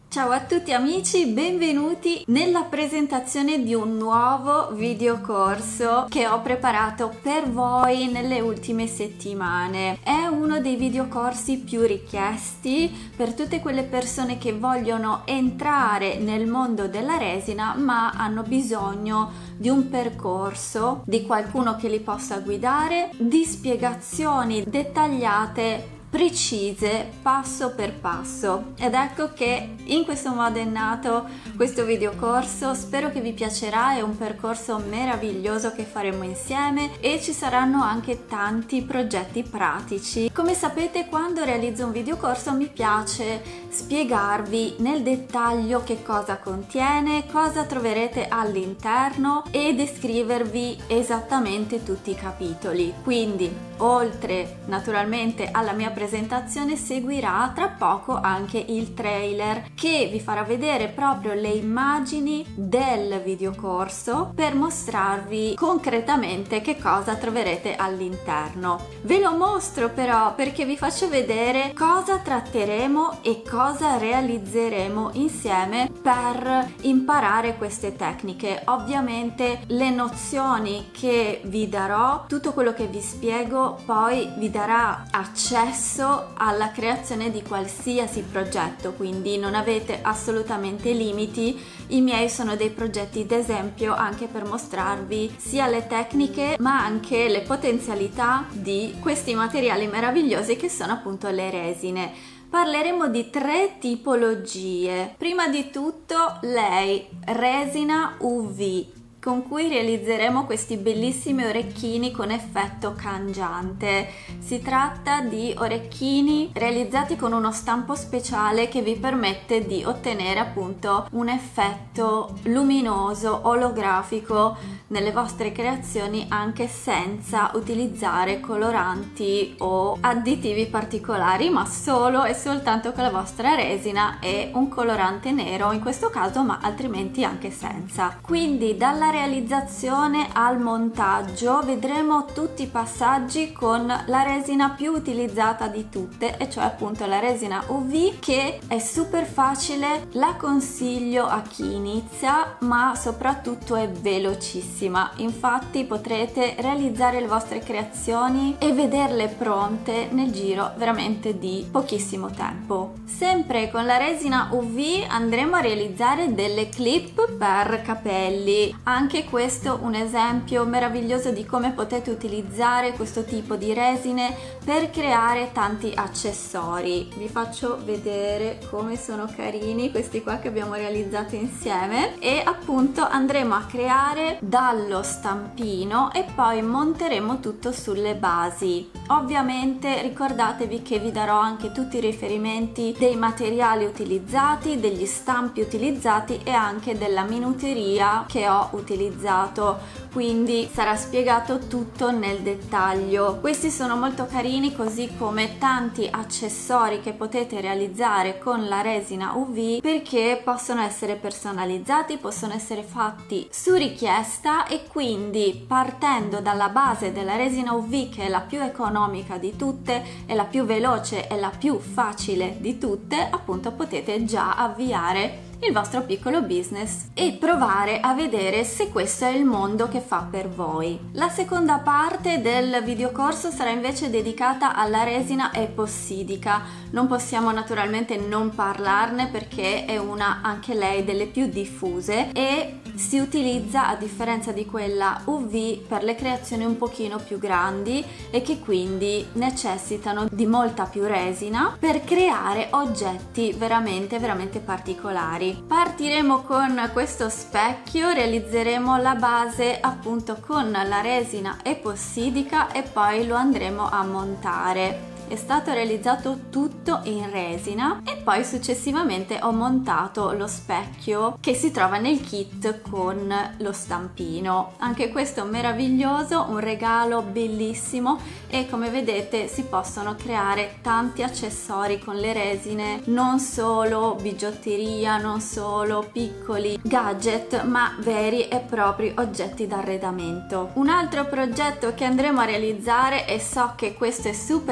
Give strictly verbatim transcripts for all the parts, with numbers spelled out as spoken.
Ciao a tutti amici, benvenuti nella presentazione di un nuovo videocorso che ho preparato per voi nelle ultime settimane. È uno dei videocorsi più richiesti per tutte quelle persone che vogliono entrare nel mondo della resina ma hanno bisogno di un percorso, di qualcuno che li possa guidare, di spiegazioni dettagliate, precise, passo per passo. Ed ecco che in questo modo è nato questo videocorso. Spero che vi piacerà, è un percorso meraviglioso che faremo insieme e ci saranno anche tanti progetti pratici. Come sapete, quando realizzo un videocorso mi piace spiegarvi nel dettaglio che cosa contiene, cosa troverete all'interno e descrivervi esattamente tutti i capitoli. Quindi, oltre naturalmente alla mia presentazione, seguirà tra poco anche il trailer che vi farà vedere proprio le immagini del videocorso per mostrarvi concretamente che cosa troverete all'interno. Ve lo mostro però perché vi faccio vedere cosa tratteremo e cosa realizzeremo insieme per imparare queste tecniche. Ovviamente le nozioni che vi darò, tutto quello che vi spiego poi vi darà accesso alla creazione di qualsiasi progetto, quindi non avete assolutamente limiti. I miei sono dei progetti d'esempio anche per mostrarvi sia le tecniche ma anche le potenzialità di questi materiali meravigliosi che sono appunto le resine. Parleremo di tre tipologie. Prima di tutto lei, resina U V, con cui realizzeremo questi bellissimi orecchini con effetto cangiante. Si tratta di orecchini realizzati con uno stampo speciale che vi permette di ottenere appunto un effetto luminoso, olografico nelle vostre creazioni anche senza utilizzare coloranti o additivi particolari, ma solo e soltanto con la vostra resina e un colorante nero in questo caso, ma altrimenti anche senza. Quindi dalla realizzazione al montaggio vedremo tutti i passaggi con la resina più utilizzata di tutte, e cioè appunto la resina U V, che è super facile, la consiglio a chi inizia, ma soprattutto è velocissima. Infatti potrete realizzare le vostre creazioni e vederle pronte nel giro veramente di pochissimo tempo. Sempre con la resina U V andremo a realizzare delle clip per capelli. Anche questo un esempio meraviglioso di come potete utilizzare questo tipo di resine per creare tanti accessori. Vi faccio vedere come sono carini questi qua che abbiamo realizzato insieme, e appunto andremo a creare dallo stampino e poi monteremo tutto sulle basi. Ovviamente ricordatevi che vi darò anche tutti i riferimenti dei materiali utilizzati, degli stampi utilizzati e anche della minuteria che ho utilizzato, quindi sarà spiegato tutto nel dettaglio. Questi sono molto carini, così come tanti accessori che potete realizzare con la resina U V, perché possono essere personalizzati, possono essere fatti su richiesta, e quindi partendo dalla base della resina U V, che è la più economica di tutte, è la più veloce e la più facile di tutte, appunto potete già avviare il vostro piccolo business e provare a vedere se questo è il mondo che fa per voi. La seconda parte del videocorso sarà invece dedicata alla resina epossidica. Non possiamo naturalmente non parlarne perché è una anche lei delle più diffuse e si utilizza, a differenza di quella U V, per le creazioni un pochino più grandi e che quindi necessitano di molta più resina per creare oggetti veramente veramente particolari. Partiremo con questo specchio, realizzeremo la base appunto con la resina epossidica e poi lo andremo a montare. È stato realizzato tutto in resina e poi successivamente ho montato lo specchio che si trova nel kit con lo stampino. Anche questo meraviglioso, un regalo bellissimo, e come vedete si possono creare tanti accessori con le resine, non solo bigiotteria, non solo piccoli gadget, ma veri e propri oggetti d'arredamento. Un altro progetto che andremo a realizzare, e so che questo è super richiesto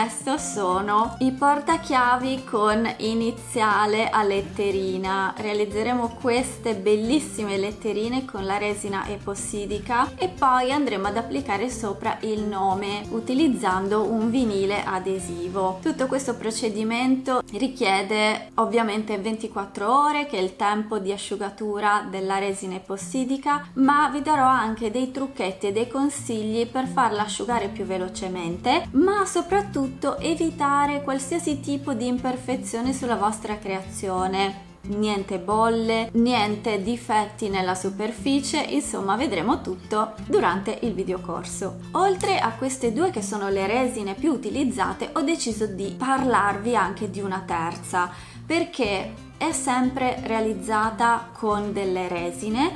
questo sono i portachiavi con iniziale a letterina. Realizzeremo queste bellissime letterine con la resina epossidica e poi andremo ad applicare sopra il nome utilizzando un vinile adesivo. Tutto questo procedimento richiede ovviamente ventiquattro ore, che è il tempo di asciugatura della resina epossidica, ma vi darò anche dei trucchetti e dei consigli per farla asciugare più velocemente, ma soprattutto evitare qualsiasi tipo di imperfezione sulla vostra creazione. Niente bolle, niente difetti nella superficie, insomma vedremo tutto durante il videocorso. Oltre a queste due che sono le resine più utilizzate, ho deciso di parlarvi anche di una terza, perché è sempre realizzata con delle resine,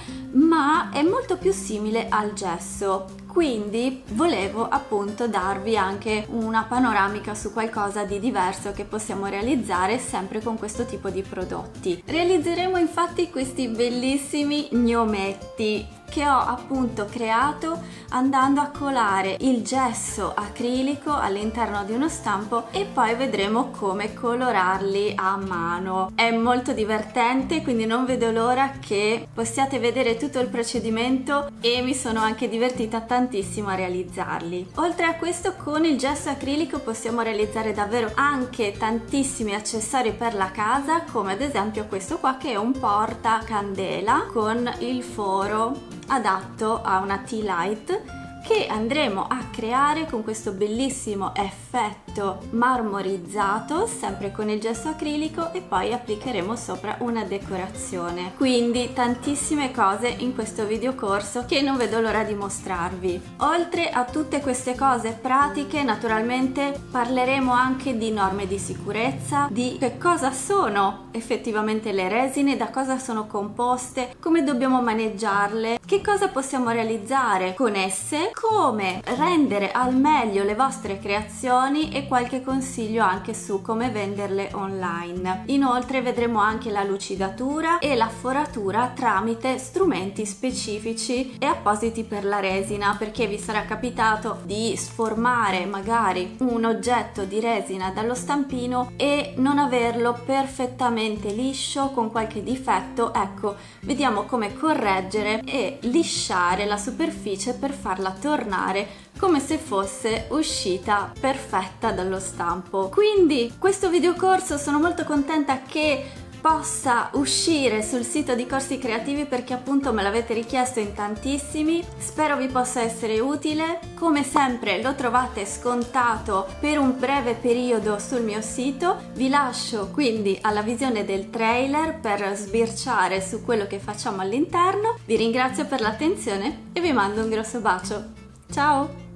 ma è molto più simile al gesso. Quindi volevo appunto darvi anche una panoramica su qualcosa di diverso che possiamo realizzare sempre con questo tipo di prodotti. Realizzeremo infatti questi bellissimi gnometti che ho appunto creato andando a colare il gesso acrilico all'interno di uno stampo e poi vedremo come colorarli a mano. È molto divertente, quindi non vedo l'ora che possiate vedere tutto il procedimento e mi sono anche divertita tantissimo a realizzarli. Oltre a questo, con il gesso acrilico possiamo realizzare davvero anche tantissimi accessori per la casa, come ad esempio questo qua che è un porta candela con il foro adatto a una tea light che andremo a creare con questo bellissimo effetto marmorizzato, sempre con il gesso acrilico, e poi applicheremo sopra una decorazione. Quindi tantissime cose in questo videocorso che non vedo l'ora di mostrarvi. Oltre a tutte queste cose pratiche, naturalmente parleremo anche di norme di sicurezza, di che cosa sono effettivamente le resine, da cosa sono composte, come dobbiamo maneggiarle, che cosa possiamo realizzare con esse, come rendere al meglio le vostre creazioni e qualche consiglio anche su come venderle online. Inoltre vedremo anche la lucidatura e la foratura tramite strumenti specifici e appositi per la resina, perché vi sarà capitato di sformare magari un oggetto di resina dallo stampino e non averlo perfettamente liscio, con qualche difetto. Ecco, vediamo come correggere e lisciare la superficie per farla tornare come se fosse uscita perfetta dallo stampo. Quindi questo videocorso sono molto contenta che possa uscire sul sito di Corsi Creativi, perché appunto me l'avete richiesto in tantissimi. Spero vi possa essere utile. Come sempre lo trovate scontato per un breve periodo sul mio sito. Vi lascio quindi alla visione del trailer per sbirciare su quello che facciamo all'interno. Vi ringrazio per l'attenzione e vi mando un grosso bacio. Ciao!